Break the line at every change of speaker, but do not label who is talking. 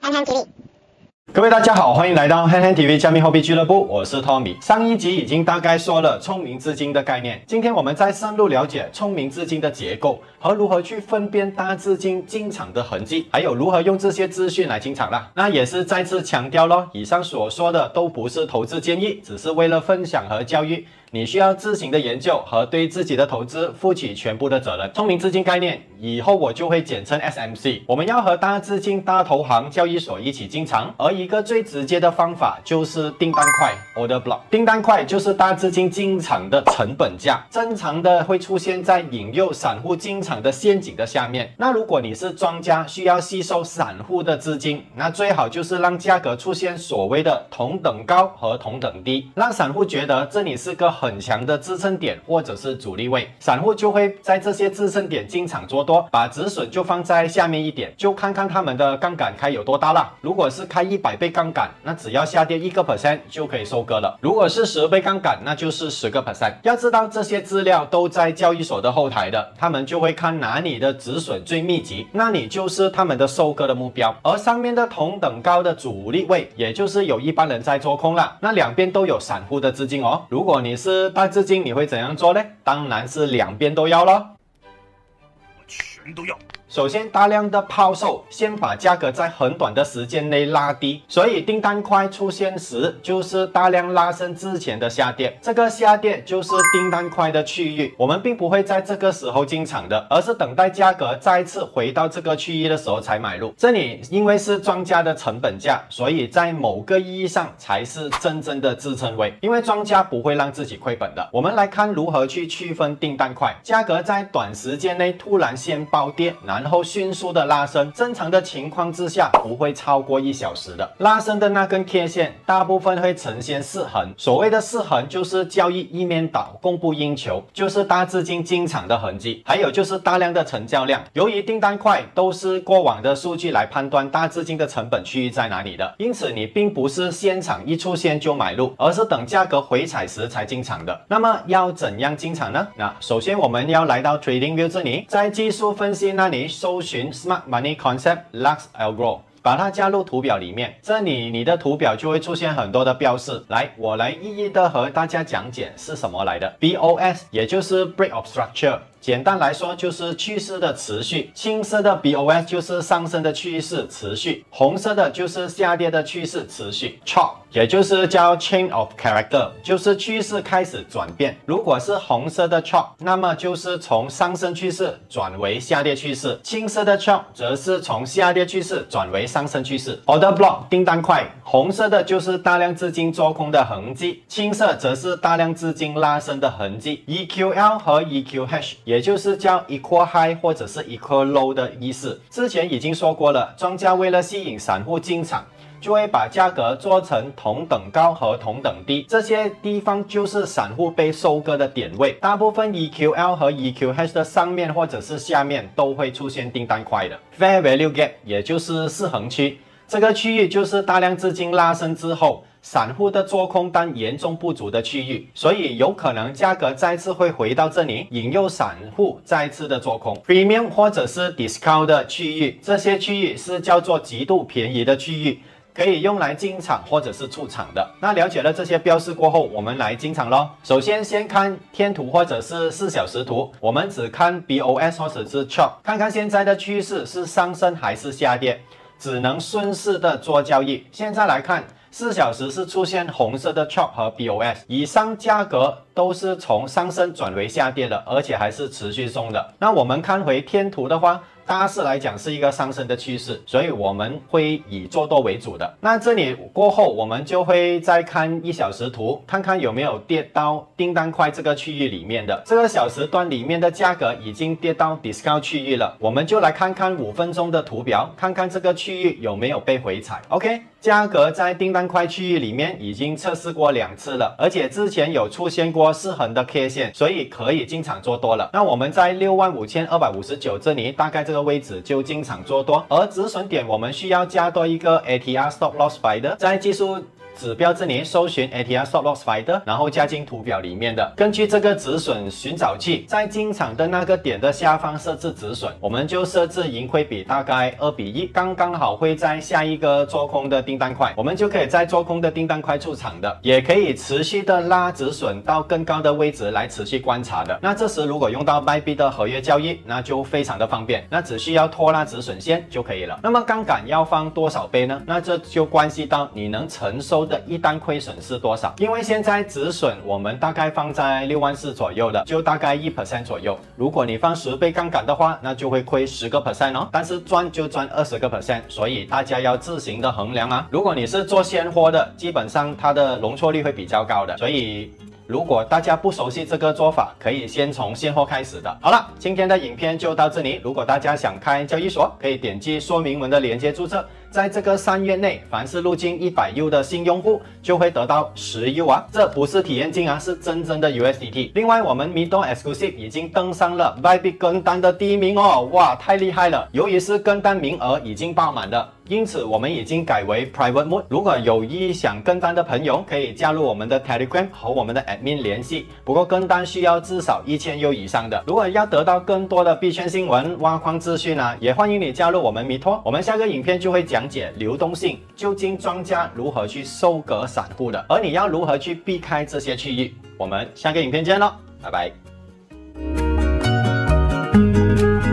憨憨 TV。
各位大家好，欢迎来到憨憨 TV 加密货币俱乐部，我是 Tommy。上一集已经大概说了聪明资金的概念，今天我们再深入了解聪明资金的结构和如何去分辨大资金进场的痕迹，还有如何用这些资讯来进场啦。那也是再次强调咯，以上所说的都不是投资建议，只是为了分享和教育。你需要自行的研究和对自己的投资负起全部的责任。聪明资金概念以后我就会简称 SMC。我们要和大资金、大投行、交易所一起进场，而一个最直接的方法就是订单块 （Order Block）。订单块就是大资金进场的成本价，正常的会出现在引诱散户进场的陷阱的下面。那如果你是庄家，需要吸收散户的资金，那最好就是让价格出现所谓的同等高和同等低，让散户觉得这里是个很强的支撑点或者是阻力位，散户就会在这些支撑点进场做多，把止损就放在下面一点，就看看他们的杠杆开有多大啦。如果是开100倍杠杆，那只要下跌1% 就可以收割了；如果是10倍杠杆，那就是10%。要知道这些资料都在交易所的后台的，他们就会看哪里的止损最密集，那你就是他们的收割的目标。而上面的同等高的阻力位，也就是有一般人在做空啦，那两边都有散户的资金哦。如果你是大资金，你会怎样做呢？当然是两边都要咯，
我全都要。
首先，大量的抛售，先把价格在很短的时间内拉低，所以订单块出现时，就是大量拉升之前的下跌。这个下跌就是订单块的区域，我们并不会在这个时候进场的，而是等待价格再次回到这个区域的时候才买入。这里因为是庄家的成本价，所以在某个意义上才是真正的支撑位，因为庄家不会让自己亏本的。我们来看如何去区分订单块，价格在短时间内突然先暴跌，然后迅速的拉升，正常的情况之下不会超过1小时的。拉升的那根 K 线大部分会呈现四横，所谓的四横就是交易一面倒，供不应求，就是大资金进场的痕迹。还有就是大量的成交量，由于订单块都是过往的数据来判断大资金的成本区域在哪里的，因此你并不是现场一出现就买入，而是等价格回踩时才进场的。那么要怎样进场呢？那首先我们要来到 TradingView 这里，在技术分析那里搜寻 Smart Money Concept Lux Algo， 把它加入图表里面。这里你的图表就会出现很多的标示。来，我来一一的和大家讲解是什么来的。BOS 也就是 Break of Structure。简单来说就是趋势的持续，青色的 BOS 就是上升的趋势持续，红色的就是下跌的趋势持续。Chart 也就是叫 Change of Character， 就是趋势开始转变。如果是红色的 Chart， 那么就是从上升趋势转为下跌趋势；青色的 Chart 则是从下跌趋势转为上升趋势。Order Block 订单块，红色的就是大量资金做空的痕迹，青色则是大量资金拉升的痕迹。EQL 和 EQH也就是叫 equal high 或者是 equal low 的意思。之前已经说过了，庄家为了吸引散户进场，就会把价格做成同等高和同等低，这些地方就是散户被收割的点位。大部分 EQL 和 EQH 的上面或者是下面都会出现订单块的。Fair Value Gap 也就是四横区，这个区域就是大量资金拉升之后，散户的做空单严重不足的区域，所以有可能价格再次会回到这里，引诱散户再次的做空。Premium 或者是 Discount 的区域，这些区域是叫做极度便宜的区域，可以用来进场或者是出场的。那了解了这些标示过后，我们来进场咯。首先先看天图或者是4小时图，我们只看 BOS 或者是 Chart， 看看现在的趋势是上升还是下跌，只能顺势的做交易。现在来看4小时是出现红色的 Chart 和 BOS， 以上价格都是从上升转为下跌的，而且还是持续送的。那我们看回天图的话，大势来讲是一个上升的趋势，所以我们会以做多为主的。那这里过后，我们就会再看1小时图，看看有没有跌到订单块这个区域里面的。这个小时段里面的价格已经跌到 Discount 区域了，我们就来看看5分钟的图表，看看这个区域有没有被回踩。OK， 价格在订单块区域里面已经测试过2次了，而且之前有出现过四横的 K 线，所以可以进场做多了。那我们在65,259这里，大概这个位置就进场做多，而止损点我们需要加多一个 ATR Stop Loss Buy 的，在技术指标这里搜寻 ATR Stop Loss Finder， 然后加进图表里面的。根据这个止损寻找器，在进场的那个点的下方设置止损，我们就设置盈亏比大概2:1，刚刚好会在下一个做空的订单块，我们就可以在做空的订单块出场的，也可以持续的拉止损到更高的位置来持续观察的。那这时如果用到 Bybit 的合约交易，那就非常的方便，那只需要拖拉止损线就可以了。那么杠杆要放多少倍呢？那这就关系到你能承受的一单亏损是多少。因为现在止损我们大概放在64000左右的，就大概1% 左右。如果你放10倍杠杆的话，那就会亏10% 哦，但是赚就赚20%，所以大家要自行的衡量啊。如果你是做现货的，基本上它的容错率会比较高的，所以如果大家不熟悉这个做法，可以先从现货开始的。好了，今天的影片就到这里。如果大家想开交易所，可以点击说明文的链接注册。在这个3月内，凡是入金100U 的新用户就会得到10U啊，这不是体验金啊，是真正的 USDT。另外，我们 Mito Exclusive 已经登上了 Bybit 跟单的第1名哦，哇，太厉害了！由于是跟单名额已经爆满了，因此我们已经改为 Private Mode。如果有意想跟单的朋友，可以加入我们的 Telegram 和我们的 Admin 联系。不过跟单需要至少1000U 以上的。如果要得到更多的币圈新闻、挖矿资讯啊，也欢迎你加入我们 Mito。我们下个影片就会讲解流动性，究竟庄家如何去收割散户的，而你要如何去避开这些区域。我们下个影片见咯，拜拜。